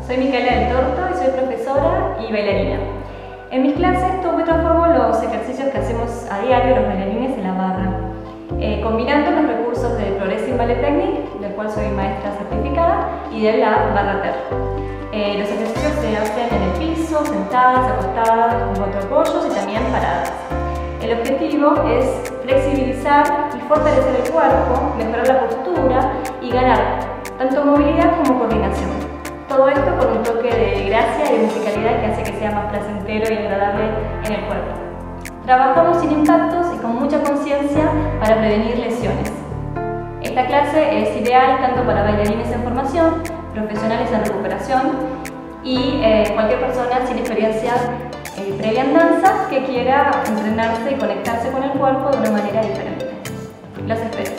soy Micaela del Torto y soy profesora y bailarina. En mis clases tomo y transformo los ejercicios que hacemos a diario los bailarines en la barra, combinando los recursos de Progressive Ballet Technique, del cual soy maestra certificada, y de la barra TER. Los ejercicios se hacen en el piso, sentadas, acostadas, con cuatro apoyos y también paradas. El objetivo es flexibilizar y fortalecer el cuerpo, mejorar la postura y ganar tanto movilidad como coordinación. Todo esto con un toque de gracia y de musicalidad que hace que sea más placentero y agradable en el cuerpo. Trabajamos sin impactos y con mucha conciencia para prevenir lesiones. Esta clase es ideal tanto para bailarines en formación, profesionales en recuperación y cualquier persona sin experiencia previa en danza que quiera entrenarse y conectarse con el cuerpo de una manera diferente. Los espero.